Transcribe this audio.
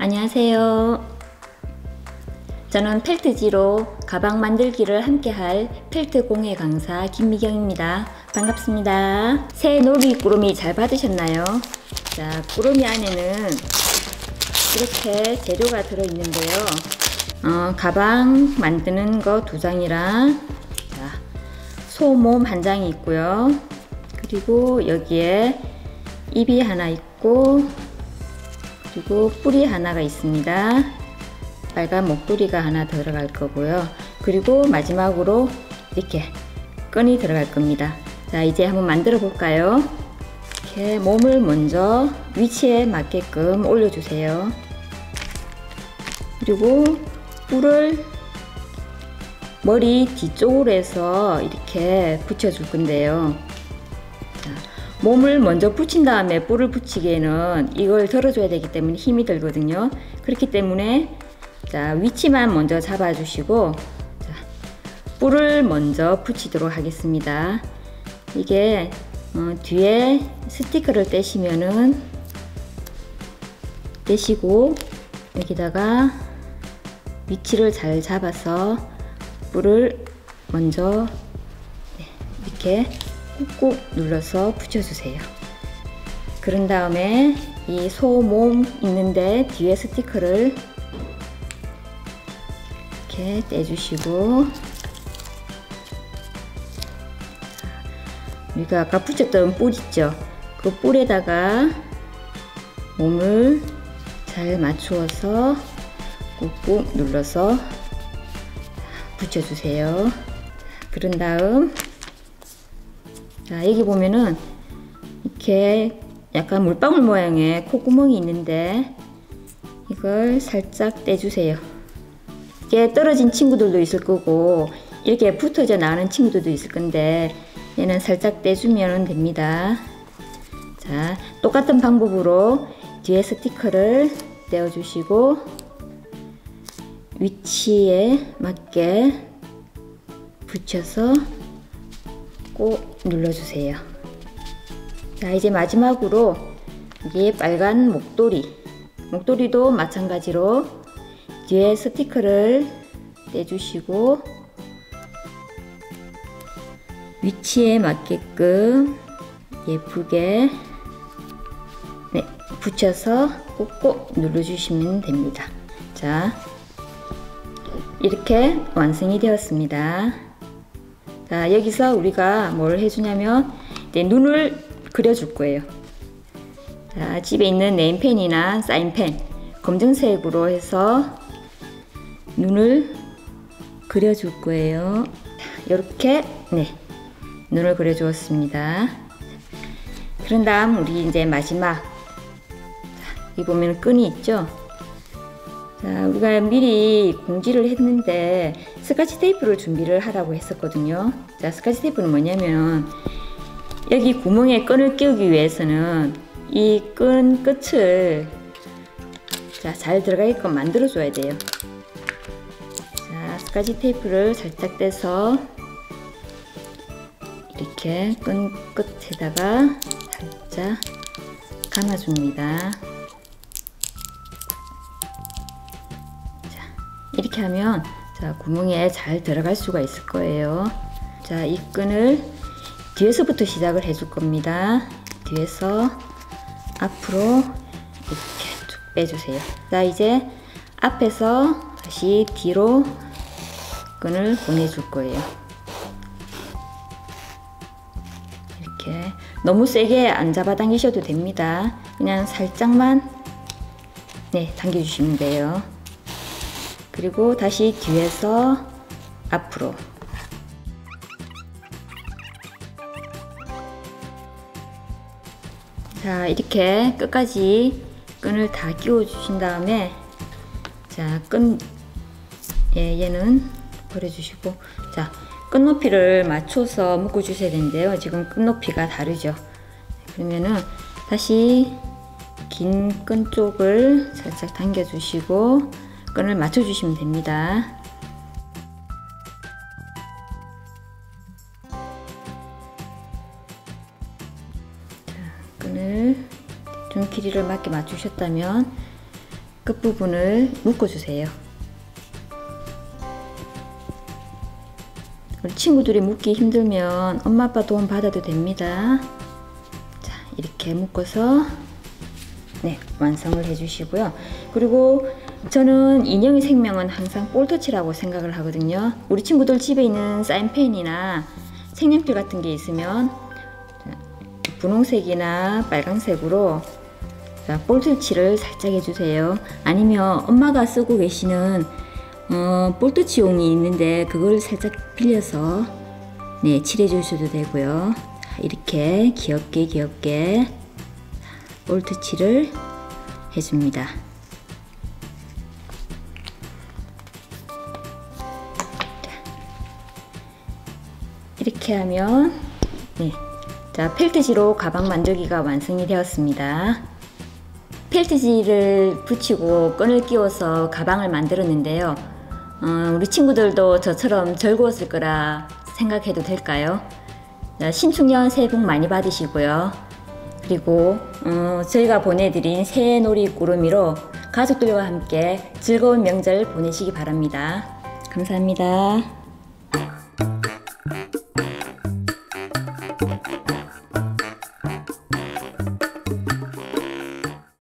안녕하세요. 저는 펠트지로 가방 만들기를 함께할 펠트 공예 강사 김미경입니다. 반갑습니다. 새 놀이 꾸러미 잘 받으셨나요? 자, 꾸러미 안에는 이렇게 재료가 들어있는데요. 가방 만드는 거 2장이랑 소 몸 1장이 있고요. 그리고 여기에 입이 하나 있고, 그리고 뿔이 하나가 있습니다. 빨간 목도리가 하나 들어갈 거고요. 그리고 마지막으로 이렇게 끈이 들어갈 겁니다. 자, 이제 한번 만들어 볼까요? 이렇게 몸을 먼저 위치에 맞게끔 올려주세요. 그리고 뿔을 머리 뒤쪽으로 해서 이렇게 붙여줄 건데요. 몸을 먼저 붙인 다음에 뿔을 붙이기에는 이걸 들어줘야 되기 때문에 힘이 들거든요. 그렇기 때문에 자, 위치만 먼저 잡아주시고, 자, 뿔을 먼저 붙이도록 하겠습니다. 이게 뒤에 스티커를 떼시고 여기다가 위치를 잘 잡아서 뿔을 먼저 이렇게 꾹꾹 눌러서 붙여주세요. 그런 다음에 이 소 몸 있는데 뒤에 스티커를 이렇게 떼주시고, 우리가 아까 붙였던 뿔 있죠? 그 뿔에다가 몸을 잘 맞추어서 꾹꾹 눌러서 붙여주세요. 그런 다음, 자, 여기 보면은 이렇게 약간 물방울 모양의 콧구멍이 있는데 이걸 살짝 떼주세요. 이게 떨어진 친구들도 있을 거고 이렇게 붙어져 나오는 친구들도 있을 건데 얘는 살짝 떼주면 됩니다. 자, 똑같은 방법으로 뒤에 스티커를 떼어주시고 위치에 맞게 붙여서 꼭 눌러주세요. 자, 이제 마지막으로 이게 빨간 목도리도 마찬가지로 뒤에 스티커를 떼주시고 위치에 맞게끔 예쁘게 붙여서 꼭꼭 눌러주시면 됩니다. 자, 이렇게 완성이 되었습니다. 자, 여기서 우리가 뭘 해주냐면 이제 눈을 그려줄 거예요. 자, 집에 있는 네임펜이나 사인펜 검정색으로 해서 눈을 그려줄 거예요. 이렇게 눈을 그려주었습니다. 그런 다음 우리 이제 마지막, 여기 보면 끈이 있죠? 자, 우리가 미리 공지를 했는데 스카치 테이프를 준비를 하라고 했었거든요. 자, 스카치 테이프는 뭐냐면 여기 구멍에 끈을 끼우기 위해서는 이 끈 끝을 잘 들어가게끔 만들어 줘야 돼요. 자, 스카치 테이프를 살짝 떼서 이렇게 끈 끝에다가 살짝 감아줍니다. 이렇게 하면 자, 구멍에 잘 들어갈 수가 있을 거예요. 자, 이 끈을 뒤에서부터 시작을 해줄 겁니다. 뒤에서 앞으로 이렇게 쭉 빼주세요. 자, 이제 앞에서 다시 뒤로 끈을 보내줄 거예요. 이렇게 너무 세게 안 잡아당기셔도 됩니다. 그냥 살짝만 당겨주시면 돼요. 그리고 다시 뒤에서 앞으로. 자, 이렇게 끝까지 끈을 다 끼워 주신 다음에 자, 얘는 버려주시고, 자, 끈 높이를 맞춰서 묶어 주셔야 되는데요. 지금 끈 높이가 다르죠. 그러면은 다시 긴 끈 쪽을 살짝 당겨 주시고 끈을 맞춰 주시면 됩니다. 자, 끈을 좀 길이를 맞게 맞추셨다면 끝부분을 묶어주세요. 우리 친구들이 묶기 힘들면 엄마 아빠 도움 받아도 됩니다. 자, 이렇게 묶어서 네, 완성을 해주시고요. 그리고 저는 인형의 생명은 항상 볼터치라고 생각을 하거든요. 우리 친구들 집에 있는 사인펜이나 색연필 같은 게 있으면 분홍색이나 빨강색으로 볼터치를 살짝 해주세요. 아니면 엄마가 쓰고 계시는 볼터치용이 있는데 그걸 살짝 빌려서 네, 칠해 주셔도 되고요. 이렇게 귀엽게 볼터치를 해줍니다. 이렇게 하면 네, 자, 펠트지로 가방 만들기가 완성이 되었습니다. 펠트지를 붙이고 끈을 끼워서 가방을 만들었는데요. 우리 친구들도 저처럼 즐거웠을 거라 생각해도 될까요? 신축년 새해 복 많이 받으시고요. 그리고 저희가 보내드린 새해놀이 꾸러미로 가족들과 함께 즐거운 명절 보내시기 바랍니다. 감사합니다.